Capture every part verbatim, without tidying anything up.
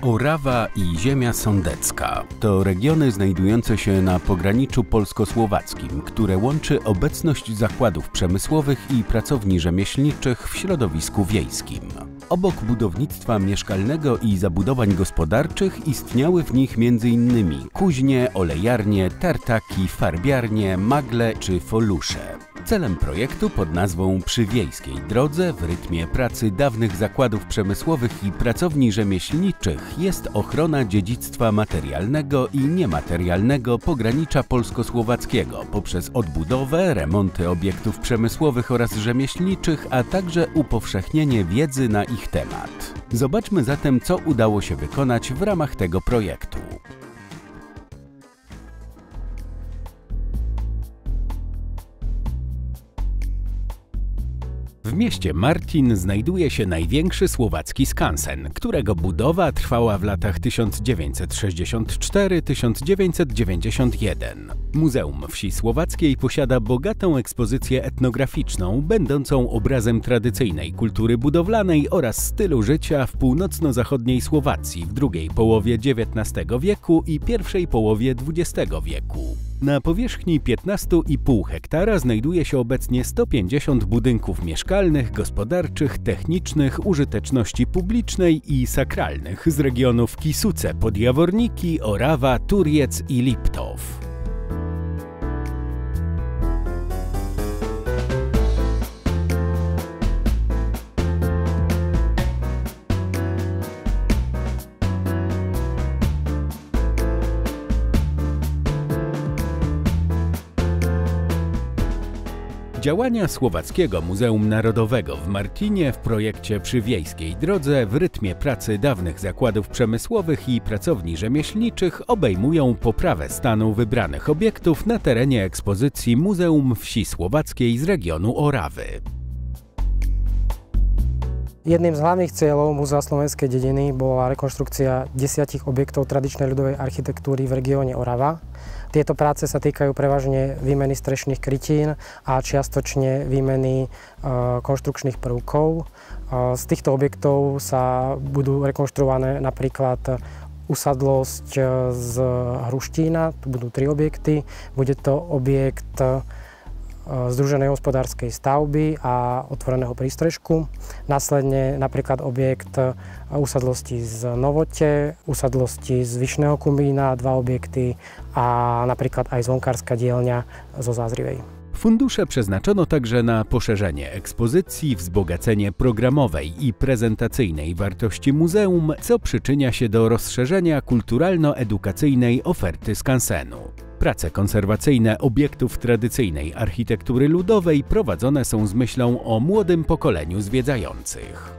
Orawa i ziemia sądecka to regiony znajdujące się na pograniczu polsko-słowackim, które łączy obecność zakładów przemysłowych i pracowni rzemieślniczych w środowisku wiejskim. Obok budownictwa mieszkalnego i zabudowań gospodarczych istniały w nich między innymi kuźnie, olejarnie, tartaki, farbiarnie, magle czy folusze. Celem projektu pod nazwą Przy wiejskiej drodze w rytmie pracy dawnych zakładów przemysłowych i pracowni rzemieślniczych jest ochrona dziedzictwa materialnego i niematerialnego pogranicza polsko-słowackiego poprzez odbudowę, remonty obiektów przemysłowych oraz rzemieślniczych, a także upowszechnienie wiedzy na ich temat. Zobaczmy zatem, co udało się wykonać w ramach tego projektu. W mieście Martin znajduje się największy słowacki skansen, którego budowa trwała w latach tysiąc dziewięćset sześćdziesiąt cztery do tysiąc dziewięćset dziewięćdziesiąt jeden. Muzeum Wsi Słowackiej posiada bogatą ekspozycję etnograficzną, będącą obrazem tradycyjnej kultury budowlanej oraz stylu życia w północno-zachodniej Słowacji w drugiej połowie dziewiętnastego wieku i pierwszej połowie dwudziestego wieku. Na powierzchni piętnaście i pół hektara znajduje się obecnie sto pięćdziesiąt budynków mieszkalnych, gospodarczych, technicznych, użyteczności publicznej i sakralnych z regionów Kisuce, Podjaworniki, Orawa, Turjec i Liptow. Działania Słowackiego Muzeum Narodowego w Martinie w projekcie Przy wiejskiej drodze w rytmie pracy dawnych zakładów przemysłowych i pracowni rzemieślniczych obejmują poprawę stanu wybranych obiektów na terenie ekspozycji Muzeum Wsi Słowackiej z regionu Orawy. Jedným z hlavných cieľov Múzea slovenskej dediny bola rekonštrukcia desiatich objektov tradičnej ľudovej architektúry v regióne Orava. Tieto práce sa týkajú prevažne výmeny strešných krytín a čiastočne výmeny e, konštrukčných prvkov. E, z týchto objektov sa budú rekonštruované napríklad usadlosť z Hruštína, tu budú tri objekty. Bude to objekt združenej hospodárskej stavby a otvoreného prístrežku. Následne napríklad objekt usadlosti z Novote, usadlosti z Vyšného Kumbína, dva objekty a napríklad aj zvonkárska dielňa zo Zázrivej. Fundusze przeznaczono także na poszerzenie ekspozycji, wzbogacenie programowej i prezentacyjnej wartości muzeum, co przyczynia się do rozszerzenia kulturalno-edukacyjnej oferty skansenu. Prace konserwacyjne obiektów tradycyjnej architektury ludowej prowadzone są z myślą o młodym pokoleniu zwiedzających.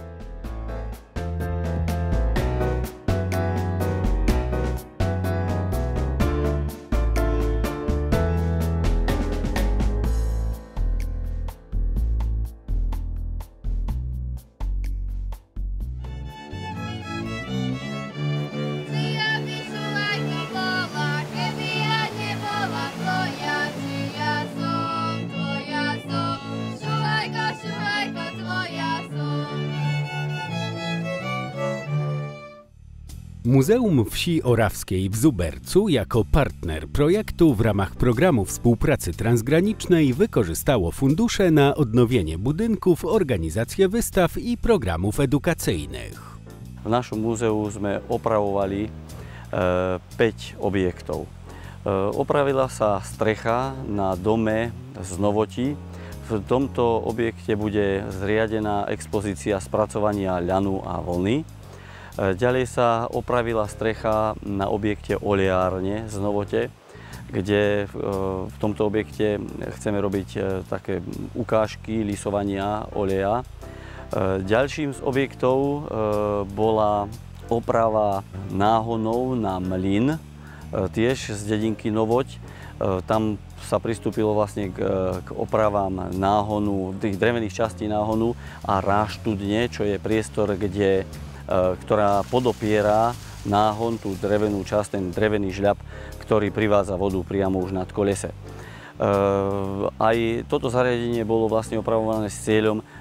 Muzeum Wsi Orawskiej w Zubercu jako partner projektu w ramach programu współpracy transgranicznej wykorzystało fundusze na odnowienie budynków, organizację wystaw i programów edukacyjnych. W naszym muzeum sme opravovali päť objektov. Opravila sa strecha na dome z Novoti. V tomto objekte bude zriadená expozícia spracovania ľanu a vlny. Ďalej sa opravila strecha na objekte oleárne z Novote, kde v tomto objekte chceme robiť také ukážky lisovania oleja. Ďalším z objektov bola oprava náhonov na mlyn, tiež z dedinky Novoť. Tam sa pristúpilo vlastne k, k opravám náhonu, tých drevených častí náhonu a ráštudne, čo je priestor, kde ktorá podopiera náhon, tú drevenú časť, ten drevený žľab, ktorý privádza vodu priamo už nad kolese. Aj toto zariadenie bolo vlastne opravované s cieľom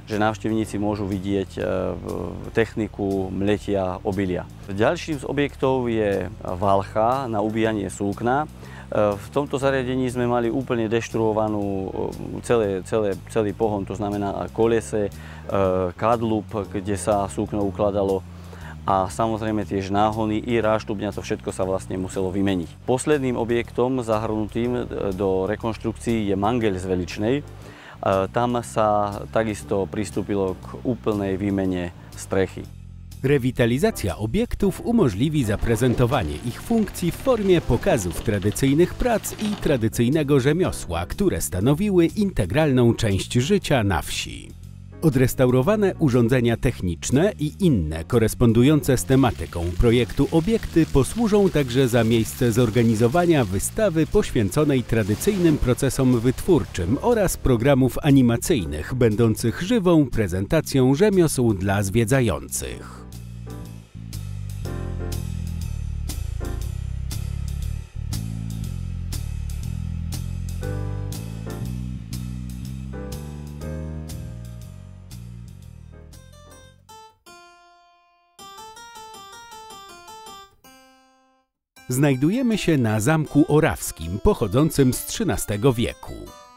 že návštevníci môžu vidieť techniku mletia obilia. Ďalším z objektov je valcha na ubíjanie súkna. V tomto zariadení sme mali úplne deštruovanú celé, celé, celý pohon, to znamená kolese, kadlub, kde sa súkno ukladalo, a samozrejme tiež náhony i ráštubňa, to všetko sa vlastne muselo vymeniť. Posledným objektom zahrnutým do rekonštrukcií je mangeľ z Veličnej. Tam sa takisto pristúpilo k úplnej výmene strechy. Rewitalizacja obiektów umożliwi zaprezentowanie ich funkcji w formie pokazów tradycyjnych prac i tradycyjnego rzemiosła, które stanowiły integralną część życia na wsi. Odrestaurowane urządzenia techniczne i inne korespondujące z tematyką projektu obiekty posłużą także za miejsce zorganizowania wystawy poświęconej tradycyjnym procesom wytwórczym oraz programów animacyjnych, będących żywą prezentacją rzemiosł dla zwiedzających. Znajdujemy się na Zamku Orawskim, pochodzącym z trzynastego wieku.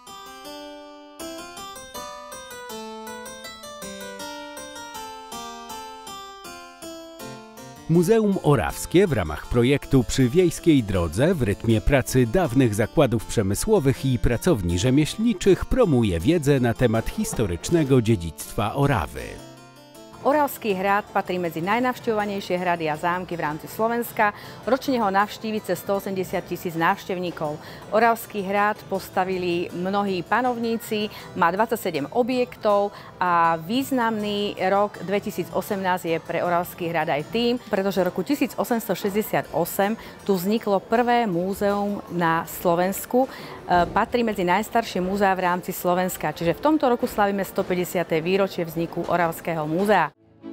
Muzeum Orawskie w ramach projektu Przy Wiejskiej Drodze w rytmie pracy dawnych zakładów przemysłowych i pracowni rzemieślniczych promuje wiedzę na temat historycznego dziedzictwa Orawy. Oravský hrad patrí medzi najnavštevovanejšie hrady a zámky v rámci Slovenska. Ročne ho navštívi cez stoosemdesiat tisíc návštevníkov. Oravský hrad postavili mnohí panovníci, má dvadsaťsedem objektov a významný rok dvetisícosemnásť je pre Oravský hrad aj tým, pretože v roku tisícosemstošesťdesiatosem tu vzniklo prvé múzeum na Slovensku. Patrí medzi najstaršie múzeá v rámci Slovenska, čiže v tomto roku slavíme stopäťdesiate výročie vzniku Oravského múzea.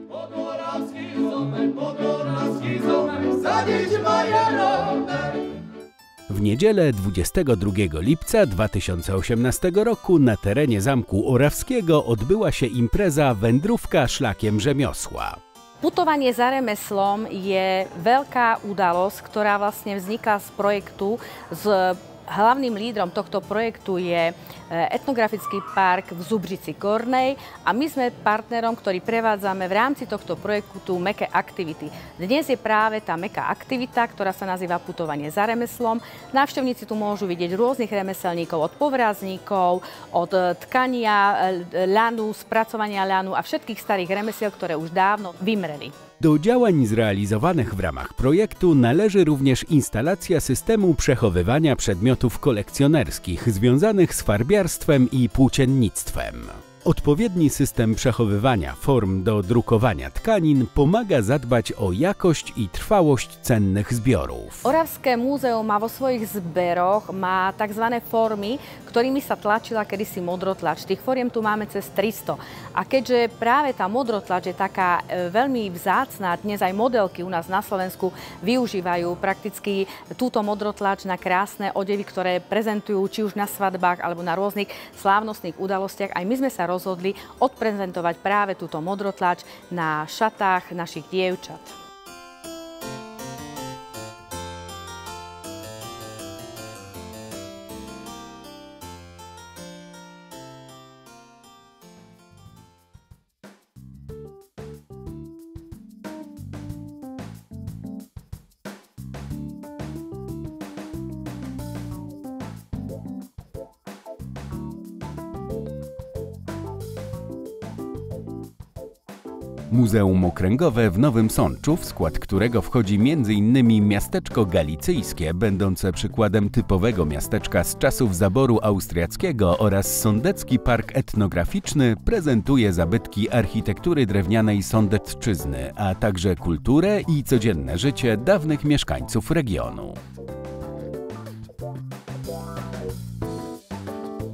W niedzielę dwudziestego drugiego lipca dwa tysiące osiemnastego roku na terenie Zamku Orawskiego odbyła się impreza Wędrówka szlakiem rzemiosła. Putovanie za remeslom je veľká udalosť, ktorá vlastne vzniká z projektu z Hlavným lídrom tohto projektu je etnografický park v Zubrici Gornej a my sme partnerom, ktorý prevádzame v rámci tohto projektu Meké aktivity. Dnes je práve tá meká aktivita, ktorá sa nazýva Putovanie za remeslom. Návštevníci tu môžu vidieť rôznych remeselníkov, od povrázníkov, od tkania ľanu, spracovania ľanu a všetkých starých remesiel, ktoré už dávno vymreli. Do działań zrealizowanych w ramach projektu należy również instalacja systemu przechowywania przedmiotów kolekcjonerskich związanych z farbiarstwem i płóciennictwem. Odpowiedni system przechowywania form do drukowania tkanin pomaga zadbać o jakość i trwałość cennych zbiorów. Oravské múzeum má vo svojich zberoch má tzv. Formy, ktorými sa tlačila kedysi modrotlač. Tých foriem tu máme cez tristo. A keďže práve tá modrotlač je taká veľmi vzácna, dnes aj modelky u nás na Slovensku využívajú prakticky túto modrotlač na krásne odevy, ktoré prezentujú či už na svadbách alebo na rôznych slávnostných udalostiach. Aj my sme sa rozhodli odprezentovať práve túto modrotlač na šatách našich dievčat. Muzeum Okręgowe w Nowym Sączu, w skład którego wchodzi między innymi miasteczko galicyjskie, będące przykładem typowego miasteczka z czasów zaboru austriackiego, oraz Sądecki Park Etnograficzny, prezentuje zabytki architektury drewnianej Sądecczyzny, a także kulturę i codzienne życie dawnych mieszkańców regionu.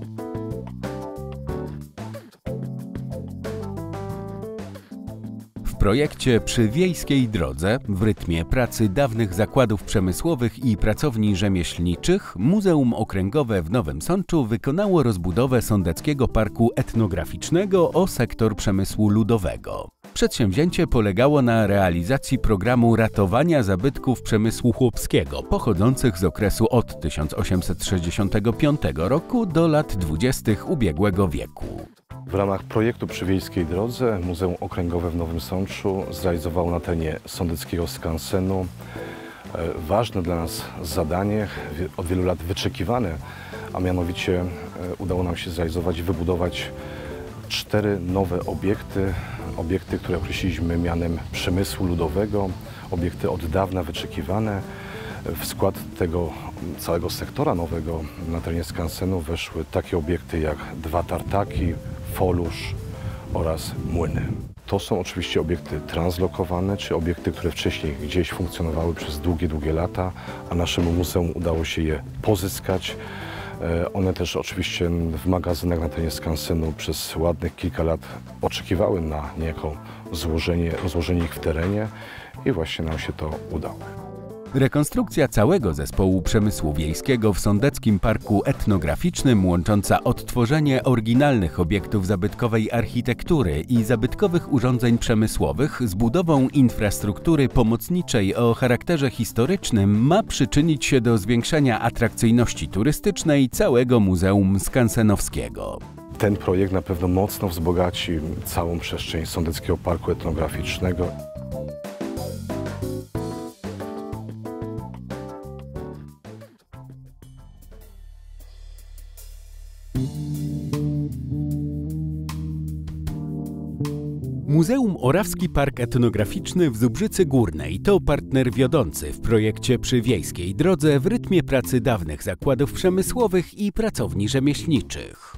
W projekcie Przy wiejskiej drodze w rytmie pracy dawnych zakładów przemysłowych i pracowni rzemieślniczych Muzeum Okręgowe w Nowym Sączu wykonało rozbudowę Sądeckiego Parku Etnograficznego o sektor przemysłu ludowego. Przedsięwzięcie polegało na realizacji programu ratowania zabytków przemysłu chłopskiego pochodzących z okresu od tysiąc osiemset sześćdziesiątego piątego roku do lat dwudziestych ubiegłego wieku. W ramach projektu Przy wiejskiej drodze Muzeum Okręgowe w Nowym Sączu zrealizowało na terenie Sądeckiego Skansenu ważne dla nas zadanie, od wielu lat wyczekiwane, a mianowicie udało nam się zrealizować i wybudować cztery nowe obiekty, obiekty, które określiliśmy mianem przemysłu ludowego, obiekty od dawna wyczekiwane. W skład tego całego sektora nowego na terenie skansenu weszły takie obiekty jak dwa tartaki, folusz oraz młyny. To są oczywiście obiekty translokowane, czy obiekty, które wcześniej gdzieś funkcjonowały przez długie, długie lata, a naszemu muzeum udało się je pozyskać. One też oczywiście w magazynach na terenie skansenu przez ładnych kilka lat oczekiwały na niejako złożenie, rozłożenie ich w terenie i właśnie nam się to udało. Rekonstrukcja całego zespołu przemysłu wiejskiego w Sądeckim Parku Etnograficznym, łącząca odtworzenie oryginalnych obiektów zabytkowej architektury i zabytkowych urządzeń przemysłowych z budową infrastruktury pomocniczej o charakterze historycznym, ma przyczynić się do zwiększenia atrakcyjności turystycznej całego Muzeum Skansenowskiego. Ten projekt na pewno mocno wzbogaci całą przestrzeń Sądeckiego Parku Etnograficznego. Muzeum Orawski Park Etnograficzny w Zubrzycy Górnej to partner wiodący w projekcie Przy wiejskiej drodze w rytmie pracy dawnych zakładów przemysłowych i pracowni rzemieślniczych.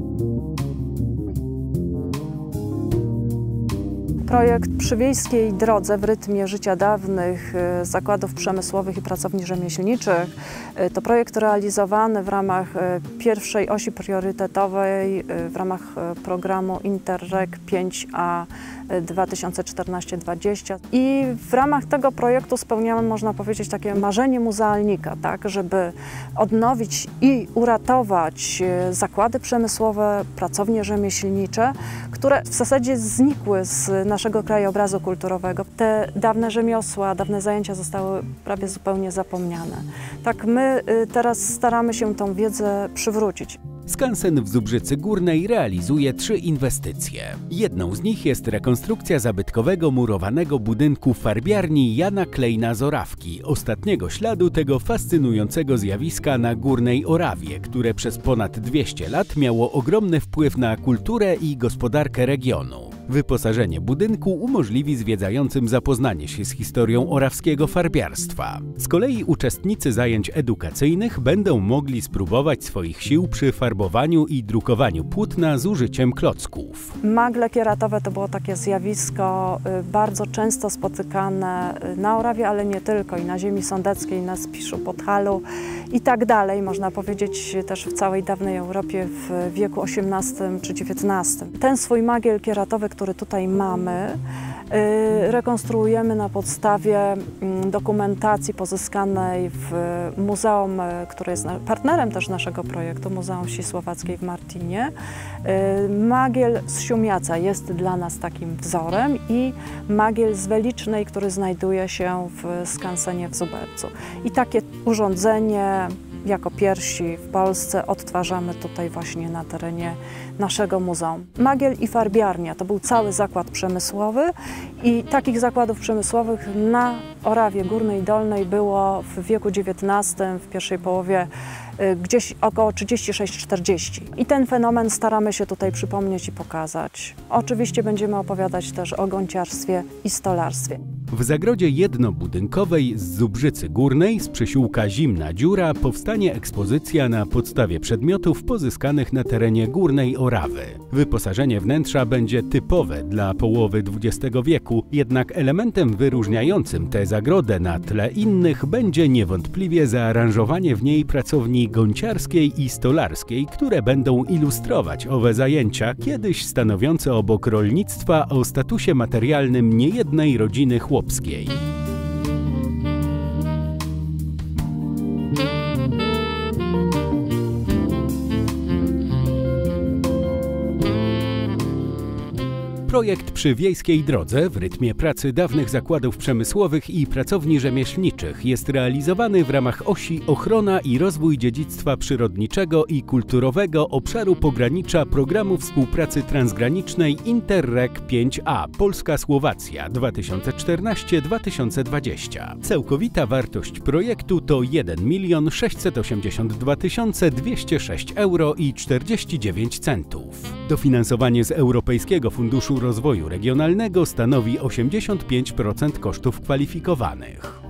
Projekt Przy wiejskiej drodze w rytmie życia dawnych zakładów przemysłowych i pracowni rzemieślniczych to projekt realizowany w ramach pierwszej osi priorytetowej w ramach programu Interreg pięć A dwa tysiące czternaście dwadzieścia i w ramach tego projektu spełniamy, można powiedzieć, takie marzenie muzealnika, tak, żeby odnowić i uratować zakłady przemysłowe, pracownie rzemieślnicze, które w zasadzie znikły z naszego krajobrazu kulturowego. Te dawne rzemiosła, dawne zajęcia zostały prawie zupełnie zapomniane. Tak, my teraz staramy się tą wiedzę przywrócić. Skansen w Zubrzycy Górnej realizuje trzy inwestycje. Jedną z nich jest rekonstrukcja zabytkowego murowanego budynku farbiarni Jana Klejna z Orawki, ostatniego śladu tego fascynującego zjawiska na Górnej Orawie, które przez ponad dwieście lat miało ogromny wpływ na kulturę i gospodarkę regionu. Wyposażenie budynku umożliwi zwiedzającym zapoznanie się z historią orawskiego farbiarstwa. Z kolei uczestnicy zajęć edukacyjnych będą mogli spróbować swoich sił przy farbowaniu i drukowaniu płótna z użyciem klocków. Magle kieratowe to było takie zjawisko bardzo często spotykane na Orawie, ale nie tylko, i na ziemi sądeckiej, na Spiszu, Podhalu i tak dalej, można powiedzieć też w całej dawnej Europie w wieku osiemnastym czy dziewiętnastym. Ten swój magiel kieratowy, który tutaj mamy, rekonstruujemy na podstawie dokumentacji pozyskanej w muzeum, które jest partnerem też naszego projektu, Muzeum Wsi Słowackiej w Martinie. Magiel z Siumiaca jest dla nas takim wzorem i magiel z Welicznej, który znajduje się w skansenie w Zubercu. I takie urządzenie jako pierwsi w Polsce odtwarzamy tutaj właśnie na terenie naszego muzeum. Magiel i farbiarnia to był cały zakład przemysłowy i takich zakładów przemysłowych na Orawie Górnej i Dolnej było w wieku dziewiętnastym, w pierwszej połowie gdzieś około trzydzieści sześć czterdzieści. I ten fenomen staramy się tutaj przypomnieć i pokazać. Oczywiście będziemy opowiadać też o gąciarstwie i stolarstwie. W zagrodzie jednobudynkowej z Zubrzycy Górnej z przysiłka Zimna Dziura powstanie ekspozycja na podstawie przedmiotów pozyskanych na terenie Górnej Orawy. Wyposażenie wnętrza będzie typowe dla połowy dwudziestego wieku, roku. Jednak elementem wyróżniającym tę zagrodę na tle innych będzie niewątpliwie zaaranżowanie w niej pracowni gąciarskiej i stolarskiej, które będą ilustrować owe zajęcia, kiedyś stanowiące obok rolnictwa o statusie materialnym niejednej rodziny chłopskiej. Projekt przy Wiejskiej Drodze w rytmie pracy dawnych zakładów przemysłowych i pracowni rzemieślniczych jest realizowany w ramach osi Ochrona i rozwój dziedzictwa przyrodniczego i kulturowego obszaru pogranicza programu współpracy transgranicznej Interreg pięć A Polska-Słowacja dwa tysiące czternaście do dwa tysiące dwudziestego. Całkowita wartość projektu to jeden milion sześćset osiemdziesiąt dwa tysiące dwieście sześć euro i czterdzieści dziewięć centów. Dofinansowanie z Europejskiego Funduszu Rozwoju Regionalnego stanowi osiemdziesiąt pięć procent kosztów kwalifikowanych.